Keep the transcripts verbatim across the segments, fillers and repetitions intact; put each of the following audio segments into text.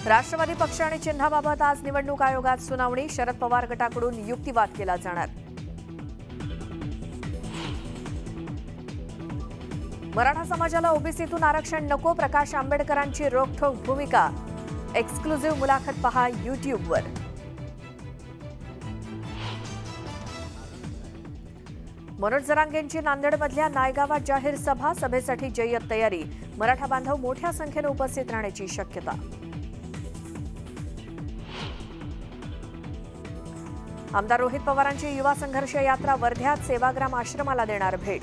राष्ट्रवादी पक्ष आणि चिन्हाबाबत आज निवडणूक आयोगात सुनावणी. शरद पवार गटाकडून युक्तिवाद केला जाणार. मराठा समाजाला ओबीसीतून आरक्षण नको, प्रकाश आंबेडकरांची रोखठोक भूमिका. एक्सक्लुझिव्ह मुलाखत पहा यूट्यूबवर. मनोज जरांगेंची नांदेडमधल्या नायगावात जाहीर सभा. सभेसाठी जय्यत तयारी. मराठा बांधव मोठ्या संख्येने उपस्थित राहण्याची शक्यता. आमदार रोहित पवारांची युवा संघर्ष यात्रा वर्ध्यात. सेवाग्राम आश्रमाला देणार भेट.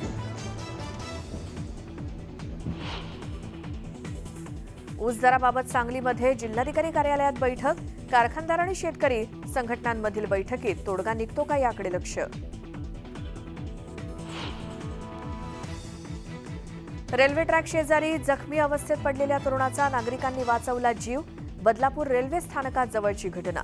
ऊस दराबाबत सांगलीमध्ये जिल्हाधिकारी कार्यालयात बैठक. कारखानदार आणि शेतकरी संघटनांमधील बैठकीत तोडगा निघतो का याकडे लक्ष. रेल्वे ट्रॅक शेजारी जखमी अवस्थेत पडलेल्या तरुणाचा नागरिकांनी वाचवला जीव. बदलापूर रेल्वे स्थानकात जवळची घटना.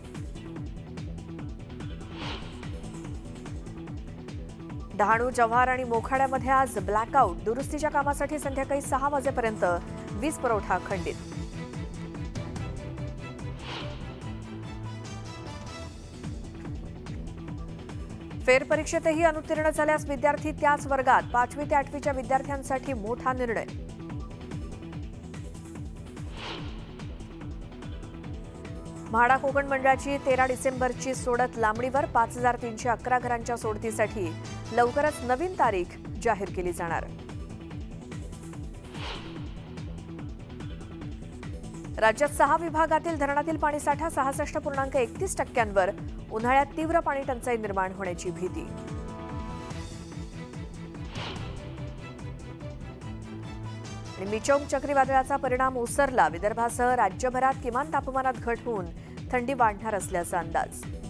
डहाणू, जव्हार आणि मोखाड्यामध्ये आज ब्लॅकआउट. दुरुस्तीच्या कामासाठी संध्याकाळी सहा वाजेपर्यंत वीज पुरवठा खंडित. फेरपरीक्षेतही अनुत्तीर्ण झाल्यास विद्यार्थी त्याच वर्गात. पाचवी ते आठवीच्या विद्यार्थ्यांसाठी मोठा निर्णय. म्हाडा कोकण मंडळाची तेरा डिसेंबरची सोडत लांबणीवर. पाच हजार तीनशे अकरा घरांच्या सोडतीसाठी लवकरच नवीन तारीख जाहीर केली जाणार. राज्यात सहा विभागातील धरणातील पाणीसाठा सहासष्ट पूर्णांक एकतीस टक्क्यांवर. उन्हाळ्यात तीव्र पाणी टंचाई निर्माण होण्याची भीती. आणि मिचोंग चक्रीवादळाचा परिणाम ओसरला. विदर्भासह राज्यभरात किमान तापमानात घट होऊन थंडी वाढणार असल्याचा अंदाज.